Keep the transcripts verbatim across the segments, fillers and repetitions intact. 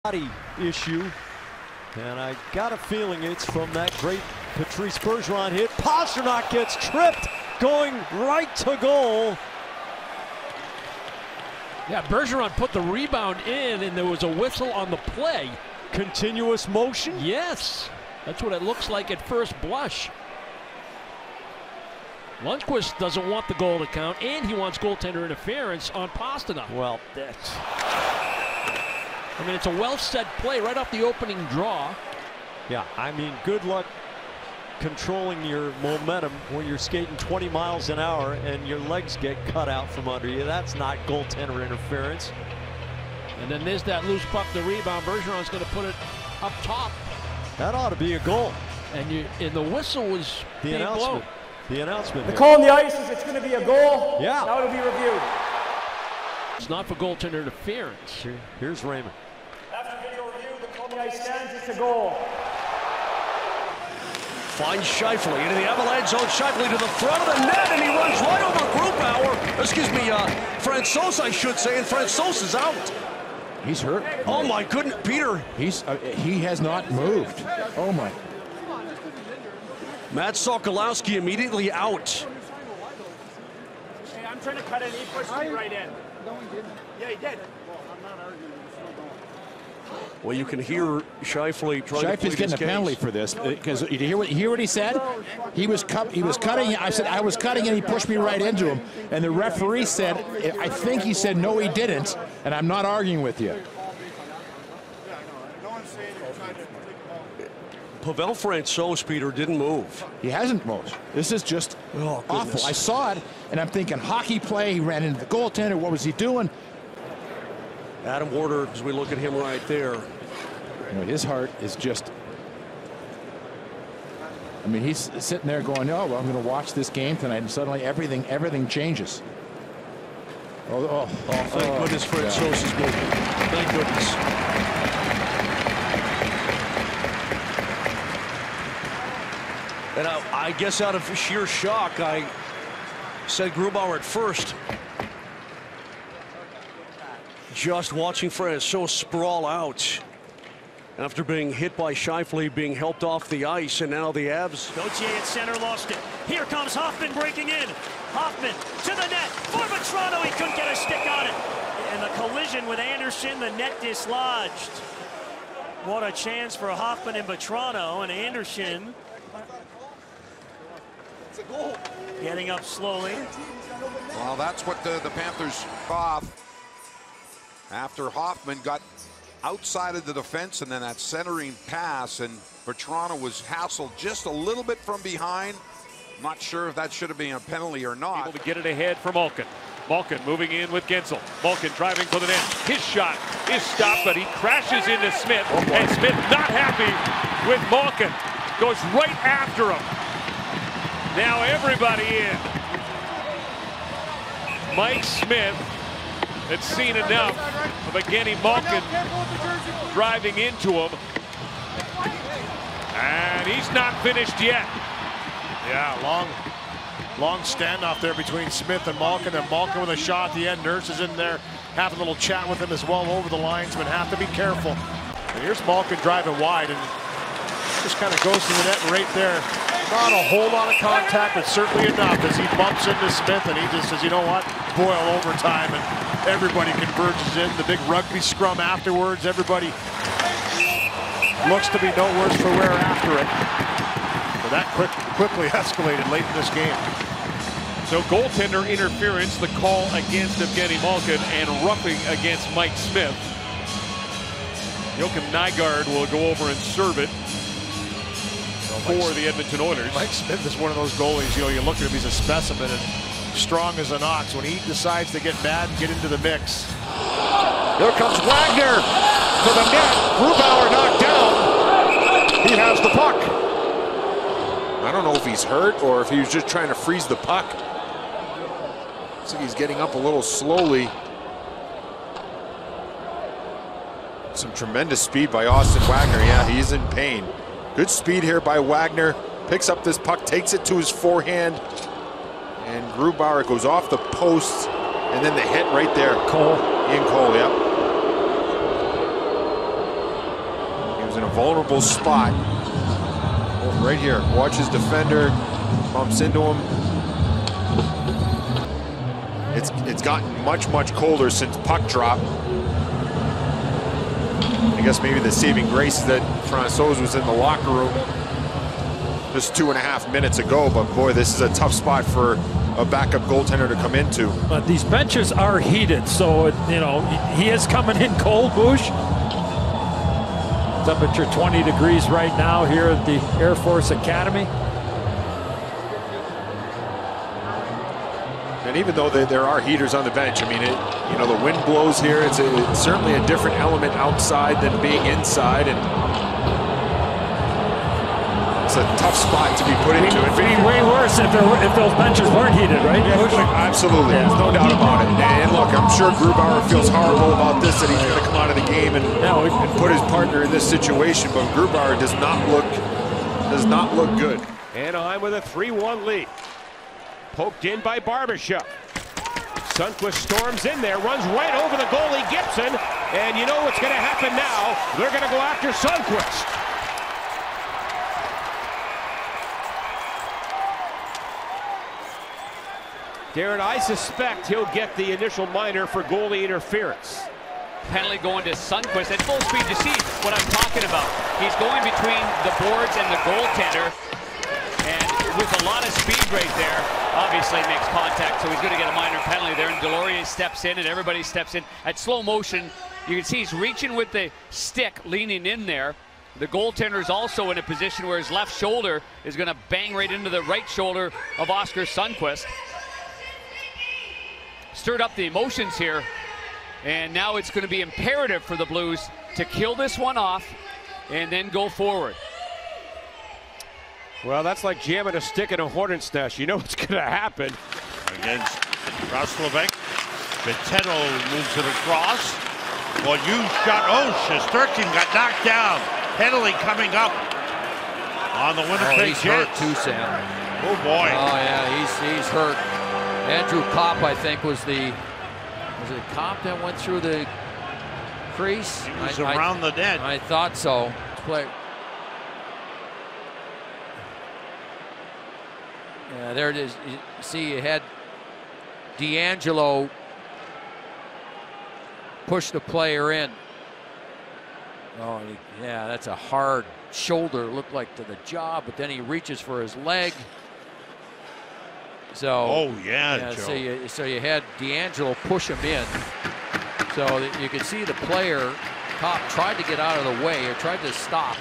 body issue, and I got a feeling it's from that great Patrice Bergeron hit. Pastrnak gets tripped going right to goal. Yeah, Bergeron put the rebound in, and there was a whistle on the play. Continuous motion? Yes, that's what it looks like at first blush. Lundqvist doesn't want the goal to count, and he wants goaltender interference on Pastrnak. Well, that's... I mean, it's a well-set play right off the opening draw. Yeah, I mean, good luck controlling your momentum when you're skating twenty miles an hour and your legs get cut out from under you. That's not goaltender interference. And then there's that loose puck, the rebound. Bergeron's going to put it up top. That ought to be a goal. And you, and the whistle was the being announcement. blown. The announcement. The call on the ice is it's going to be a goal. Yeah. Now it'll be reviewed. It's not for goaltender interference. Here, here's Raymond. After video review, the call on the ice stands. It's a goal. Finds Scheifele into the Avalanche zone. Scheifele to the front of the net, and he runs right over Grubauer. Excuse me, uh, Francouz, I should say, and Francouz is out. He's hurt. Oh my goodness, Peter. He's uh, he has not moved. Oh my. Matt Sokolowski immediately out. Hey, I'm trying to cut in. He pushed me right in. Yeah, he did. Well, you can hear Scheifele trying to Scheifele's getting a penalty for this because you hear what you hear what he said. He was cut. He was cutting. I said I was cutting, and he pushed me right into him. And the referee said, I think he said no, he didn't. And I'm not arguing with you. Pavel Francouz, Peter, didn't move. He hasn't moved. This is just oh, awful. I saw it, and I'm thinking hockey play. He ran into the goaltender. What was he doing? Adam Warder, as we look at him right there. You know, his heart is just. I mean, he's sitting there going, "Oh, well, I'm going to watch this game tonight," and suddenly everything, everything changes. Oh, oh, oh thank oh, goodness Francouz yeah. is moving. Thank goodness. And I, I guess out of sheer shock, I said Grubauer at first. Just watching Francouz sprawl out after being hit by Scheifele, being helped off the ice, and now the Avs. Gauthier at center lost it. Here comes Hoffman breaking in. Hoffman to the net for Vetrano. He couldn't get a stick on it. And the collision with Anderson, the net dislodged. What a chance for Hoffman and Vetrano, and Anderson getting up slowly. Well, that's what the, the Panthers off after Hoffman got outside of the defense, and then that centering pass, and Vetrano was hassled just a little bit from behind. Not sure if that should have been a penalty or not. Able to get it ahead for Malkin. Malkin moving in with Gensel. Malkin driving for the net. His shot is stopped, but he crashes into Smith, oh, and Smith not happy with Malkin. Goes right after him. Now everybody in. Mike Smith had seen enough of Evgeny Malkin driving into him. And he's not finished yet. Yeah, long, long standoff there between Smith and Malkin, and Malkin with a shot at the end. Nurse is in there, having a little chat with him as well over the linesman. Have to be careful. And here's Malkin driving wide, and just kind of goes to the net right there. Not a whole lot of contact, but certainly enough as he bumps into Smith, and he just says, you know what, boil overtime, and everybody converges in. The big rugby scrum afterwards, everybody looks to be no worse for wear after it. But that quick, quickly escalated late in this game. So goaltender interference, the call against Evgeny Malkin, and roughing against Mike Smith. Joachim Nygaard will go over and serve it for the Edmonton Oilers. Mike Smith is one of those goalies, you know, you look at him, he's a specimen and strong as an ox. When he decides to get mad and get into the mix. Here comes Wagner to the net. Grubauer knocked down. He has the puck. I don't know if he's hurt or if he was just trying to freeze the puck. Looks like he's getting up a little slowly. Some tremendous speed by Austin Wagner. Yeah, he's in pain. Good speed here by Wagner. Picks up this puck, takes it to his forehand. And Grubauer goes off the post. And then the hit right there. Cole. Ian Cole, yep. He's in a vulnerable spot. Oh, right here. Watch his defender. Bumps into him. It's, it's gotten much, much colder since puck drop. I guess maybe the saving grace is that Francouz was in the locker room just two and a half minutes ago, but boy, this is a tough spot for a backup goaltender to come into. But these benches are heated, so, it, you know, he is coming in cold, Bush. Temperature twenty degrees right now here at the Air Force Academy. And even though there are heaters on the bench, I mean, it, you know, the wind blows here. It's, a, it's certainly a different element outside than being inside, and it's a tough spot to be put into. It'd be way worse if, there were, if those benches weren't heated, right? Yeah, absolutely, yeah. There's no doubt about it. And look, I'm sure Grubauer feels horrible about this, that he's going to come out of the game and, yeah, and put his partner in this situation, but Grubauer does not look does not look good. Anaheim with a three one lead. Poked in by Barbashev. Sundqvist storms in there, runs right over the goalie Gibson, and you know what's going to happen now? They're going to go after Sundqvist. Darren, I suspect he'll get the initial minor for goalie interference. Penalty going to Sundqvist at full speed. You see what I'm talking about. He's going between the boards and the goaltender, and with a lot of speed right there, obviously makes contact, so he's going to get a minor penalty there. And Delorier steps in, and everybody steps in. At slow motion, you can see he's reaching with the stick, leaning in there. The goaltender is also in a position where his left shoulder is going to bang right into the right shoulder of Oskar Sundqvist. Stirred up the emotions here, and now it's going to be imperative for the Blues to kill this one off and then go forward. Well, that's like jamming a stick in a hornet's nest. You know what's going to happen. Against Roslovic. Vitello moves it across. Well, you shot. Oh, Shesterkin got knocked down. Penalty coming up on the Winnipeg Oh, he's Jets. hurt too, Sam. Oh, boy. Oh, yeah, he's, he's hurt. Andrew Kopp, I think, was the, was it Kopp that went through the crease? He was I, around I, the net. I thought so. Play. Yeah, there it is. You see, you had D'Angelo push the player in. Oh, yeah, that's a hard shoulder, looked like to the jaw, but then he reaches for his leg. So, oh, yeah, yeah Joe. so, you, so you had D'Angelo push him in. So that you could see the player, Kopp, tried to get out of the way or tried to stop.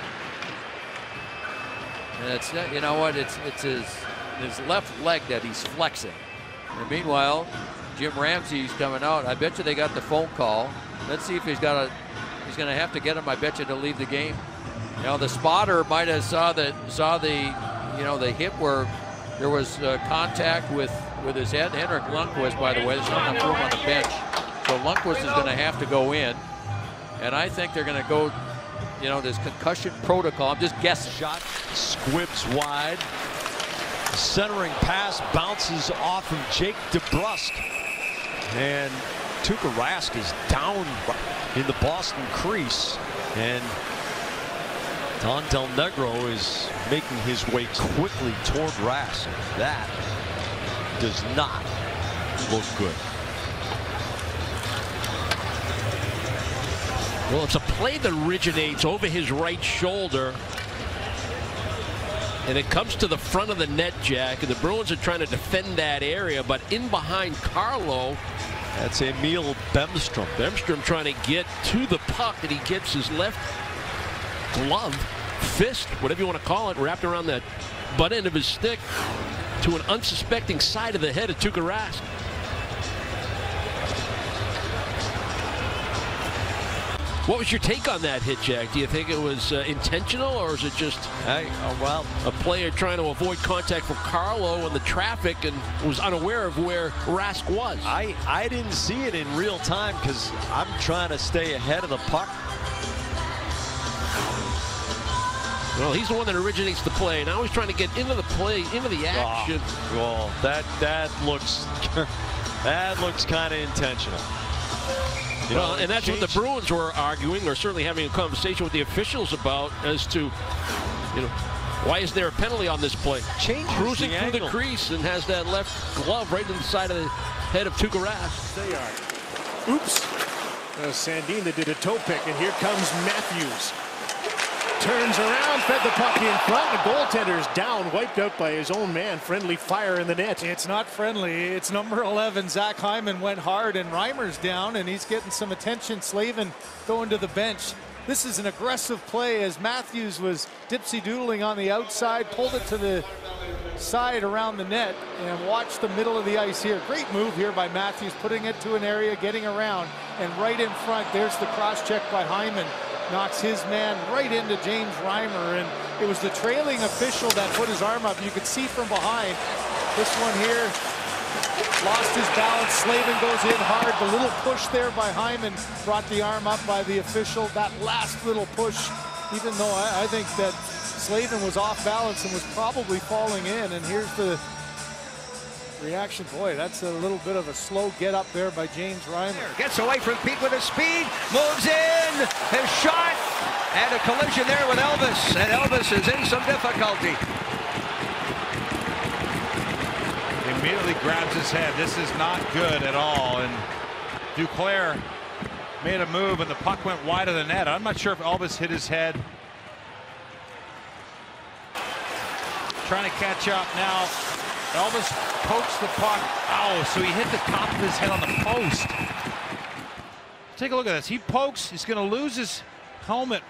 And it's, you know what, it's, it's his, his left leg that he's flexing. And meanwhile, Jim Ramsey's coming out. I bet you they got the phone call. Let's see if he's got a, he's going to have to get him, I bet you, to leave the game. You know, the spotter might have saw the, saw the, you know, the hit where there was uh, contact with, with his head. Henrik Lundqvist, by the way, there's not enough room on the bench. So Lundqvist is going to have to go in. And I think they're going to go, you know, this concussion protocol. I'm just guessing. Shot squibs wide. Centering pass bounces off of Jake DeBrusk. And Tuukka Rask is down in the Boston crease. And Don Del Negro is making his way quickly toward Rask. That does not look good. Well, it's a play that originates over his right shoulder, and it comes to the front of the net, Jack, and the Bruins are trying to defend that area, but in behind Carlo, that's Emil Bemstrom. Bemstrom trying to get to the puck, and he gets his left glove, fist, whatever you want to call it, wrapped around that butt end of his stick to an unsuspecting side of the head of Tuukka Rask. What was your take on that hit, Jack? Do you think it was uh, intentional, or is it just hey, oh, well, a player trying to avoid contact from Carlo in the traffic and was unaware of where Rask was? I, I didn't see it in real time because I'm trying to stay ahead of the puck. Well, he's the one that originates the play. Now he's trying to get into the play, into the action. Oh, well, that that looks that looks kind of intentional. You know, and that's what the Bruins were arguing, or certainly having a conversation with the officials about, as to, you know, why is there a penalty on this play? Change cruising the through angle. the crease and has that left glove right to the side of the head of Tuukka Rask. They are. Oops. Uh, Sandin did a toe pick, and here comes Matthews. Turns around, fed the puck in front. The goaltender's down, wiped out by his own man. Friendly fire in the net. It's not friendly. It's number eleven. Zach Hyman went hard, and Reimer's down, and he's getting some attention. Slavin going to the bench. This is an aggressive play as Matthews was dipsy-doodling on the outside, pulled it to the side around the net, and watch the middle of the ice here. Great move here by Matthews, putting it to an area, getting around, and right in front, there's the cross-check by Hyman. Knocks his man right into James Reimer, and it was the trailing official that put his arm up. You could see from behind. This one here lost his balance. Slavin goes in hard. The little push there by Hyman brought the arm up by the official. That last little push, even though I, I think that Slavin was off balance and was probably falling in, and here's the reaction. Boy, that's a little bit of a slow get up there by James Reimer. Gets away from Pete with his speed, moves in, his shot, and a collision there with Elvis, and Elvis is in some difficulty. He immediately grabs his head. This is not good at all, and Duclair made a move, and the puck went wide of the net. I'm not sure if Elvis hit his head. Trying to catch up now. Elvis pokes the puck. Oh, so he hit the top of his head on the post. Take a look at this. He pokes. He's going to lose his helmet.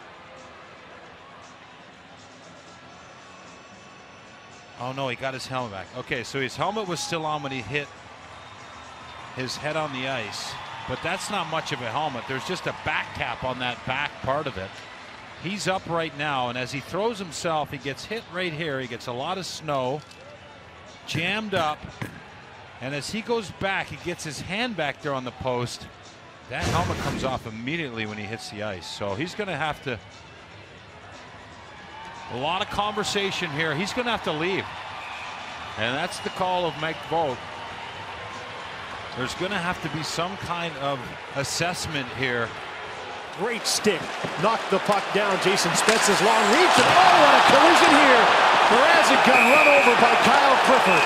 Oh, no, he got his helmet back. Okay, so his helmet was still on when he hit his head on the ice. But that's not much of a helmet. There's just a back cap on that back part of it. He's up right now, and as he throws himself, he gets hit right here. He gets a lot of snow. Jammed up, and as he goes back, he gets his hand back there on the post. That helmet comes off immediately when he hits the ice, so he's going to have to, a lot of conversation here. He's going to have to leave, and that's the call of Mike Vogt. There's going to have to be some kind of assessment here. Great stick, knocked the puck down. Jason Spetz's long reach, and oh, what a collision here. Mrazek got run over by Kyle Clifford.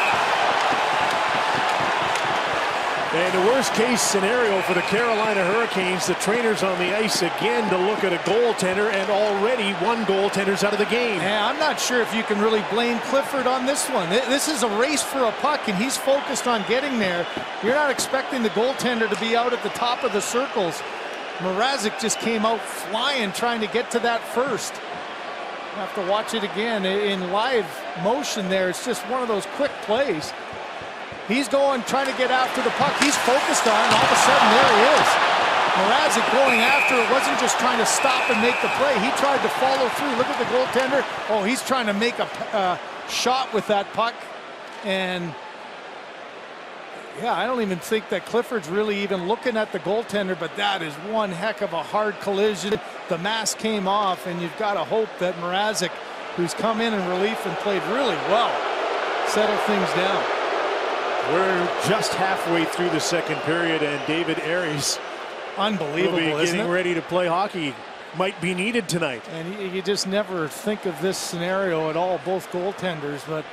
And the worst case scenario for the Carolina Hurricanes, the trainers on the ice again to look at a goaltender, and already one goaltender's out of the game. Yeah, I'm not sure if you can really blame Clifford on this one. This is a race for a puck, and he's focused on getting there. You're not expecting the goaltender to be out at the top of the circles. Mrazek just came out flying trying to get to that first. I'll have to watch it again in live motion there. It's just one of those quick plays. He's going, trying to get after the puck. He's focused on it, and all of a sudden, there he is. Mrazek going after it, wasn't just trying to stop and make the play. He tried to follow through. Look at the goaltender. Oh, he's trying to make a uh, shot with that puck. And yeah, I don't even think that Clifford's really even looking at the goaltender, but that is one heck of a hard collision. The mask came off, and you've got to hope that Mrazek, who's come in in relief and played really well, settle things down. We're just halfway through the second period, and David Aries, unbelievable, will be isn't getting it? ready to play hockey. Might be needed tonight. And you, you just never think of this scenario at all, both goaltenders, but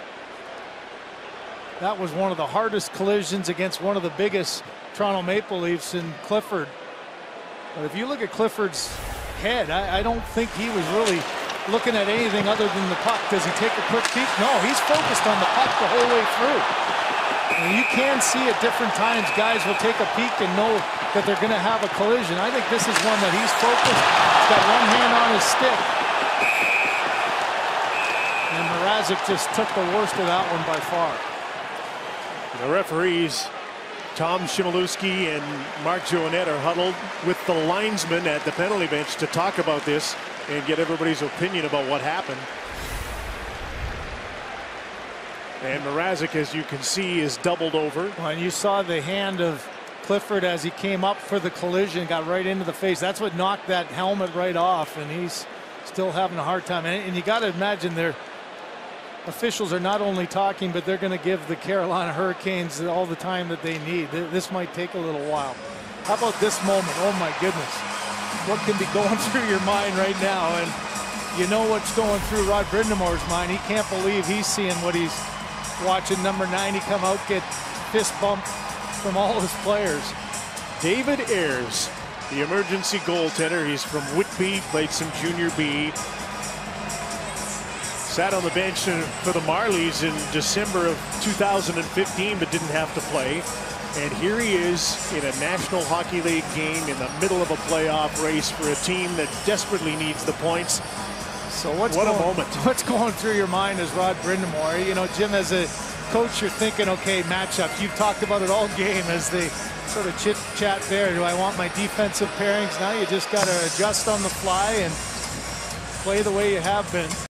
that was one of the hardest collisions against one of the biggest Toronto Maple Leafs in Clifford. But if you look at Clifford's head, I, I don't think he was really looking at anything other than the puck. Does he take a quick peek? No, he's focused on the puck the whole way through. And you can see at different times guys will take a peek and know that they're going to have a collision. I think this is one that he's focused. He's got one hand on his stick. And Mrazek just took the worst of that one by far. The referees, Tom Shimolewski and Mark Joannette, are huddled with the linesmen at the penalty bench to talk about this and get everybody's opinion about what happened. And Mrazek, as you can see, is doubled over. Well, and you saw the hand of Clifford as he came up for the collision, got right into the face. That's what knocked that helmet right off, and he's still having a hard time. And, and you got to imagine their officials are not only talking, but they're going to give the Carolina Hurricanes all the time that they need. This might take a little while. How about this moment? Oh my goodness. What can be going through your mind right now? And you know what's going through Rod Brindamore's mind. He can't believe he's seeing what he's watching number ninety come out, get fist bumped from all his players. David Ayers, the emergency goaltender. He's from Whitby, played some junior B. Sat on the bench for the Marlies in December of two thousand fifteen, but didn't have to play. And here he is in a National Hockey League game in the middle of a playoff race for a team that desperately needs the points. So what's what going, a moment. What's going through your mind as Rod Brindamore? You know, Jim, as a coach, you're thinking, okay, matchups. You've talked about it all game as they sort of chit chat there. Do I want my defensive pairings? Now you just got to adjust on the fly and play the way you have been.